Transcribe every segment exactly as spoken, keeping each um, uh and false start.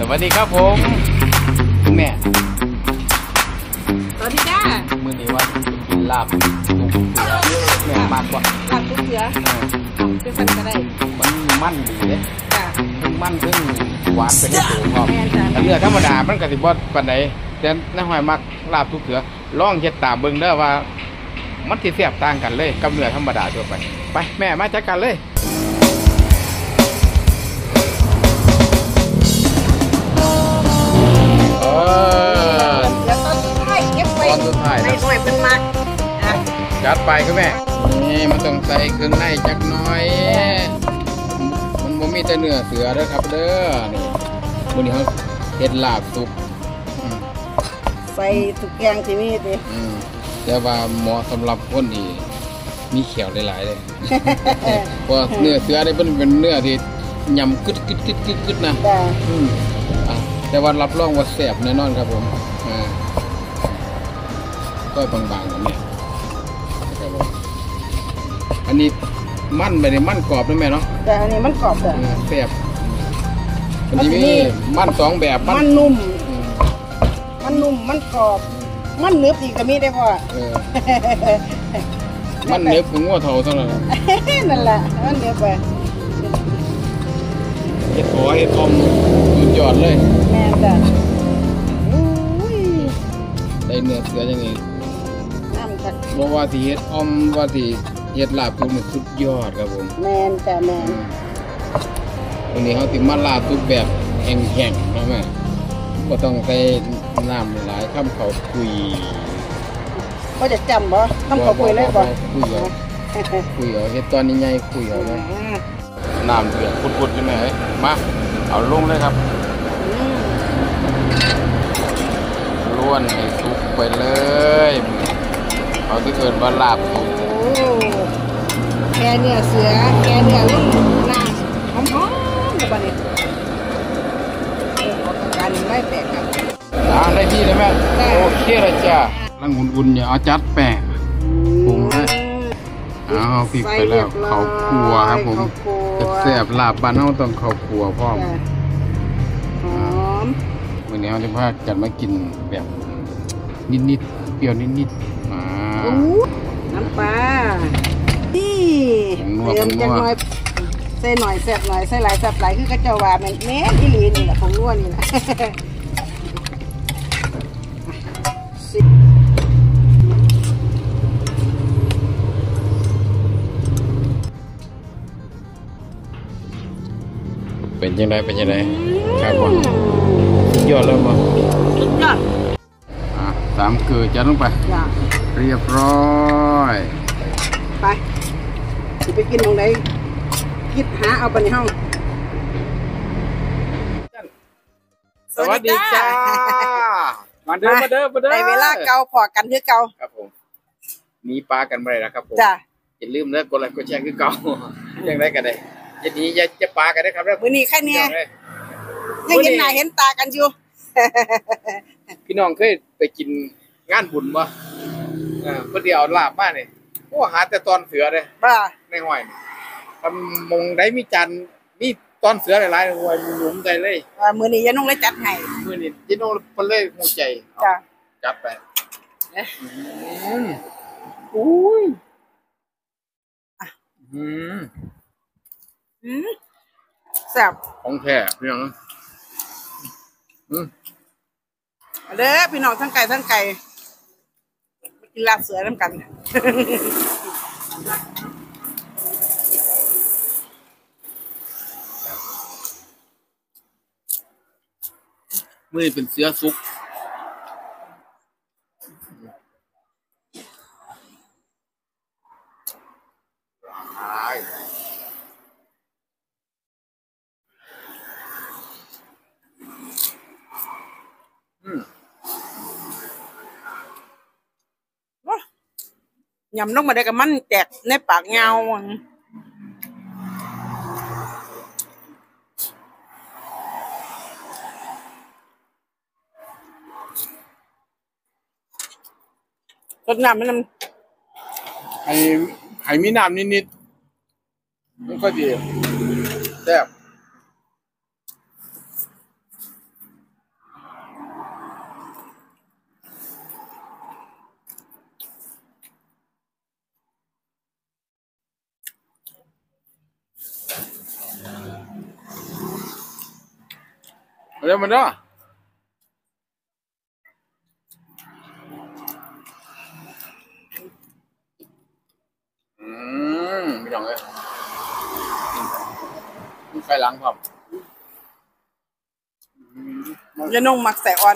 วัสดีครับผมคุณแม่สวัสดีจ้ามื้อนี้ว่ากินลาบลูกเสือแม่มากกว่าลาบลูกเสือเป็นสันก็ได้มันมันดีเลยจ้าทั้งมันทั้งหวานเป็นตัวพร้อมเนื้อธรรมดามันก็สิบ่ปานใดแต่น้าหอยมักลาบลูกเสือลองเฮ็ดตามเบิ่งเด้อว่ามันสิแซ่บต่างกันเลยกับเนื้อธรรมดาทั่วไปไปแม่มาจัดการเลยเออเดี๋ยวตอนสุดท้ายเก็บไว้ตอนสุดท้ายในหน่วยเป็นมักจัดไปครับแม่นี่มันต้องใส่เครื่องในจักหน่อยมันบ่มีแต่เนื้อเสือเด้อครับเด้อนี่มื้อนี้เฮาเฮ็ดลาบสุกใส่ทุกอย่างที่มีดิอืมแต่ว่าเหมาะสำหรับคนที่มีเขียวหลายๆเลยเพราะเนื้อเสือนี่เป็นเนื้อที่ยำกึดกึดกึดกึดกึดนะอืมอ่ะแต่ว่ารับรองว่าแซ่บแน่นอนครับผมอ่าก็บางๆแบบนี้ครับผมอันนี้มันไปเลยมันกรอบนะแม่เนาะแต่อันนี้มันกรอบเลยแซ่บอันนี้มีมันสองแบบมันนุ่มมันนุ่มมันกรอบมันเนื้ออีกก็มีได้พ่อมันเนื้อของงัวเท่าเท่านั้นนั่นแหละมันเนื้อไปเห็ดหัวเห็ดอมสุดยอดเลยแม่จ้ะได้เนื้อเสืออย่างนี้น้ำจัดเพราะว่าที่เห็ดอมว่าที่เห็ดลาบคือมันสุดยอดครับผมแม่จ้ะแม่วันนี้เขาติมาลาบทุกแบบแห้งๆนะแม่ก็ต้องใส่น้ำหลายข้ามเขาคุยเขาจะจำบ่ข้ามเขาคุยเลยบ่คุยเอาคุยเอาเห็ดตอนนี้ใหญ่คุยเอาเลยน้ำเดือดพุดๆใช่ไหมมาเอาลงเลยครับล้วนให้สุกไปเลยเขาที่เกิดว่าลาบสุกแค่เนื้อเสือแค่เนื้อลุ่มน้ำหอมๆแบบนี้ออกการไม่แปลกครับอ่าได้ที่เลยแม่โอเคเลยจ้าลังอุ่นๆอย่าเอาจัดแปะปรุงเลยเอาพริกไปแล้วเขาคั่วครับผมจะแซ่บลาบบ้านเราต้องเขาคั่วพร้อมหอมวันนี้เราจะพาจัดมากินแบบนิดๆเปรี้ยวนิดๆมาน้ำปลานี่เติมจังหน่อยใส่หน่อยแซ่บหน่อยใส่หลายแซ่บหลายคือกระเจ้าว่ามันแม่ที่ลีนี่แหละของนัวนี่แหละเป็นยังไงเป็นยังไงครับผมยอดแล้วมั้งสุดยอดอ่ะสามเกลือจัดลงไปเรียบร้อยไปจะไปกินตรงไหนคิดหาเอาไปในห้องสวัสดีจ้ามาเด้อมาเด้อมาเด้อในเวลาเก่าพอกันคือเก่าครับผมมีปลากันไปแล้วครับผมจ้าอย่าลืมเลิกกดไลค์กดแชร์คือเก่ายังได้กันได้อย่าหนีอย่าจะปลากันได้ครับมื้อนี้แค่นี้ยังเห็นหน้าเห็นตากันอยู่พี่น้องเคยไปกินงานบุญป่ะอ่าเพื่อเดียวลาบบ้านนี่โอ้หาแต่ตอนเสือเลยบ้าในห้อยทำมงได้มีจันมีตอนเสือหลายๆหัวหนุ่มใจเลยมื้อนี้ยายน้องเลยจัดให้มื้อนี้ยายน้องเพิ่นเลยหูใจจ้ะจัดไปอืมอุ้ยอืมอืมแซ่บของแท้พี่น้องอืมเด้อพี่น้องทั้งไก่ทั้งไก่กินลาบเสือน้ำกันมือเป็นเสือซุกยำลงมาได้กับมันแตกในปากเงารสน้ำมันไอ้ไอ้มีน้ำนิดๆมันก็ดีแซ่บเดี๋ยวมันเนาะอืมไม่ต้องเลยมีไฟหลังครับยานุ่งหมักใส่ออน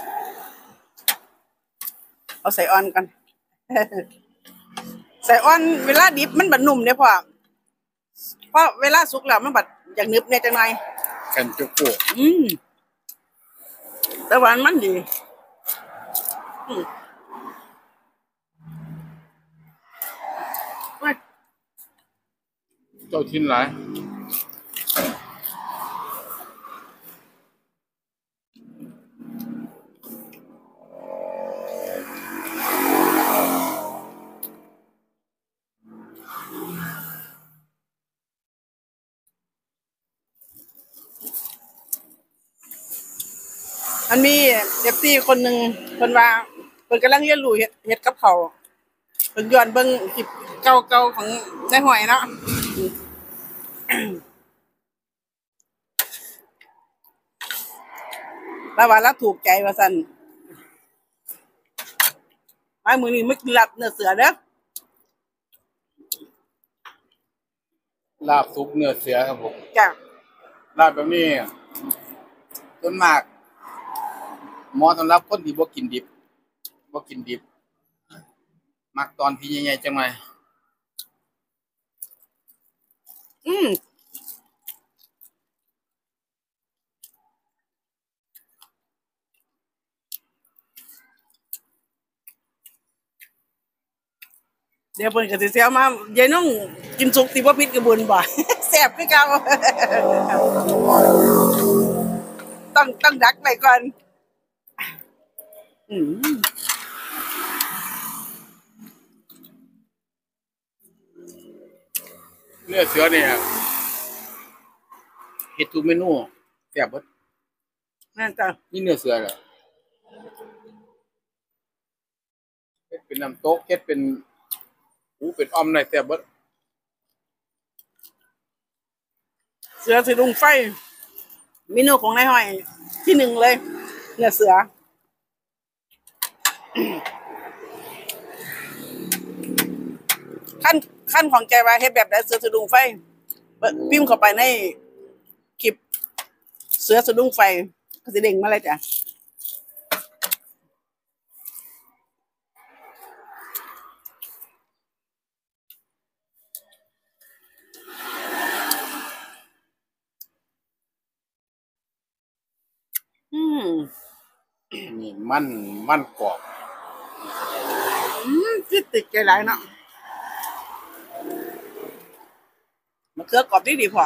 เอาใส่ออนกันใส่ออนเวลาดิบมันบัดนุ่มเนี่ยพ่อเพราะเวลาสุกแล้วมันบัดอยากนึบเนี่ยจังหน่อยกันจุกปุ๊อืมแต่หวานมันดีเจ้าทิ้นหลายมันมีเอฟซีคนหนึ่งเพิ่นว่าเพิ่นกำลังเรียนรู้เฮ็ดเฮ็ดกับเขาวเพิ่นย้อนเบิ่งคลิปเก่าๆของนายหอยเนาะแล้วว่าเราถูกใจว่าซั่นมามื้อนี้มากินลาบเนื้อเสือเด้อลาบซุปเนื้อเสือครับผมจ้ะลาบแบบนี้ส่วนมากเหมาะสำหรับคนที่บ่กินดิบบ่กินดิบมักตอนที่ใหญ่ๆจังหน่อยอืมเดี๋ยวเพิ่นก็สิแซวมายายน้องกินสุกสิบ่ผิดกระบุญบ่แซ่บคือเก่าต้องต้องดักไว้ก่อนอืมเนื้อเสือเนี่ยเฮ็ดทุกเมนูแซ่บเบิดนั่นจ้ะนี่เนื้อเสือเหรอเฮ็ดเป็นน้ำตกเฮ็ดเป็นหูเป็นอ้อมได้แซ่บเบิดเสือสิลุงไฟเมนูของนายห้อยที่หนึ่งเลยเนื้อเสือขั้นขั้นของใจว่าเฮ็ดแบบไหนเสือสะดุ้งไฟพิมพ์เข้าไปในคลิปเสือสะดุ้งไฟก็สิเด้งมาเลยจ้ะอืมนี่มันมันกรอบอืมติดติดใจหลายเนาะมะเขือกรอบดีดีพอ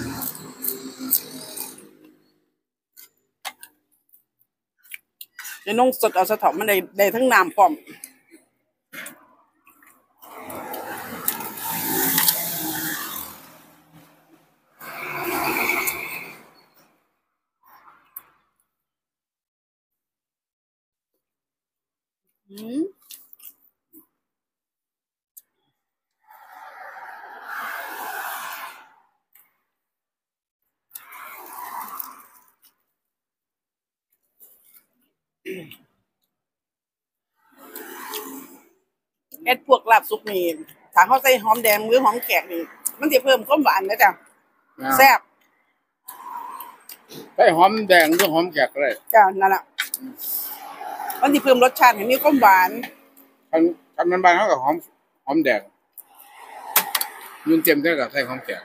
จะนุ่งสดเอาสะถอมมันได้ได้ทั้งน้ำพร้อมอืมเอ็ดพวกลาบซุปนี่ถ้าเขาใส่หอมแดงหรือหอมแขกนี่มันจะเพิ่มความหวานนะจ๊ะแซ่บใส่หอมแดงหรือหอมแขกก็ได้จ้ะนั่นแหละมันจะเพิ่มรสชาติให้มีความหวานคันคันมันบางเท่ากับหอมหอมแดงยุ่งเต็มเท่ากับใส่หอมแขก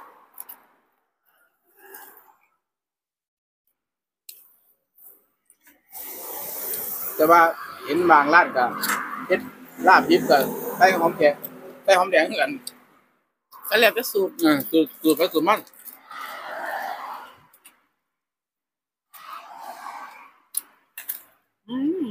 แต่ว่าเห็นบางร้านก็เฮ็ดลาบดิบก็ใส่หอมแขกใส่หอมแดงเหมือนกันก็แล้วแต่สูตรอ่าสูตรสูตรไปสูตรมันอืม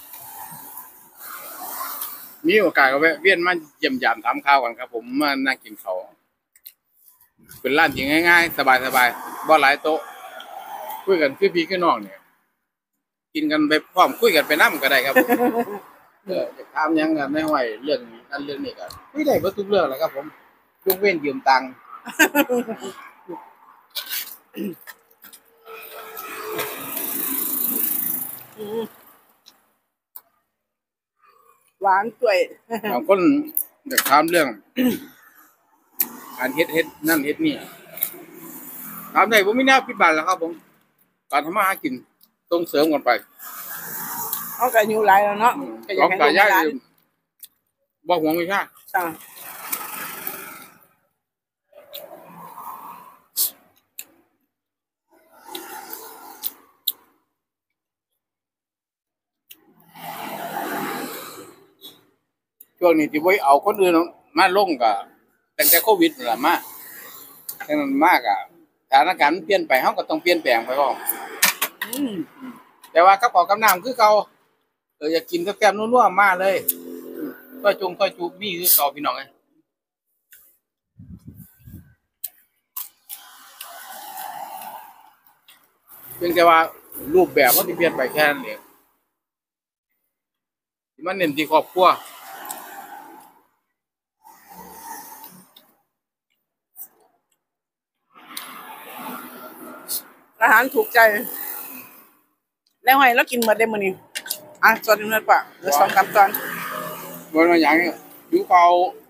มีโอกาสก็แวะเวียนมาเยี่ยมยามถามข่าวกันครับผมมานั่งกินข้าวเป็นร้านที่ง่ายๆสบายๆบ่หลายโต๊ะคุยกันคือพี่คือน้องเนี่ยกินกันไปพร้อมคุยกันไปนำก็ได้ครับเออถามหยังก็ไม่ไหวเรื่องนี้นั่นเรื่องนี้ก็คุยได้เบิดทุกเรื่องแหละครับผมยกเว้นยืมตังค์านกล้วยบางคนอยากถามเรื่องการเฮ็ดเฮ็ดนั่นเฮ็ดนี่ถามได้ผมไม่น่าปิดบังแล้วครับผมการทำมาหากินต้องเสริมกันไปเขาก็อยู่หลายแล้วเนาะก็อยากให้ลูกหลานบ่ห่วงวิชาจ้ะช่วงนี้ที่ไว้เอาคนอื่นมาลงก็ตั้งแต่โควิดนั่นล่ะมาดังนั้นมากอ่ะสถานการณ์มันเปลี่ยนไปเฮาก็ต้องเปลี่ยนแปลงไปพร้อมอืมแต่ว่ากับข้าวกับน้ำคือเก่าเอออยากกินแซ่บๆนัวๆมาเลยก็จงก็จุมีคือเก่าพี่น้องไงเพียงแต่ว่ารูปแบบมันสิเปลี่ยนไปแค่นั้นเองมันเน้นที่ครอบครัวอาหารถูกใจแล้วให้เรากินหมดได้มื้อนี้อ่ะส่วนนึงนั่นป่ะเดี๋ยวสองคำตอนบ่ว่าหยังนี่อยู่เก่า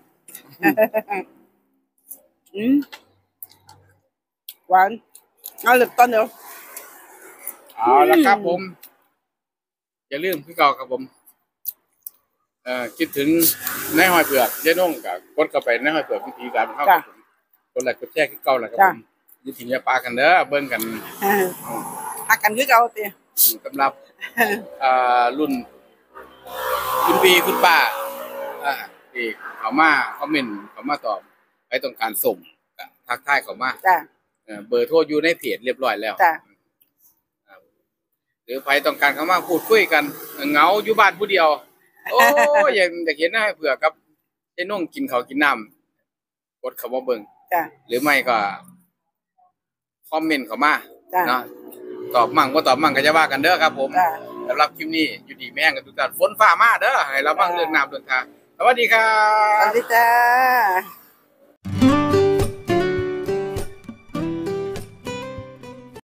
อืมหวานเอาเล็บตอนเดียวเอาละครับผมอย่าลืมคือเก่าครับผมเอ่อคิดถึงนายห้อยเผือกเจ๊นุ่งกับกดเข้าไปนายห้อยเผือกวิธีการเข้าครับผมกดไลค์กดแชร์คือเก่าแหละครับผมอย่าทิ้งอย่าปากันเด้อเบิ่งกันหักกันคือเก่าติสำหรับอ่ารุ่นคุณพี่คุณป้าอ่าที่เขามาคอมเมนต์เขามาตอบใครต้องการส่งก็ทักทายเขามาจ้ะเอ่อเบอร์โทรอยู่ในเพจเรียบร้อยแล้วจ้ะหรือใครต้องการเข้ามาพูดคุยกันเหงาอยู่บ้านผู้เดียวโอ้ยอยากอยากเห็นหน้าเผื่อกับไอ้น้องกินข้าวกินน้ำกดเข้ามาเบิ่งจ้ะหรือไม่ก็คอมเมนต์เข้ามาจ้ะเนาะตอบมั่งบ่ตอบมั่งก็จะว่ากันเด้อครับผมจ้ะสำหรับคลิปนี้อยู่ดีแม่งกันทุกท่านฝนฟ้ามาเด้อให้ระวังเรื่องน้ำเรื่องทางสวัสดีครัสวับสดีจ้า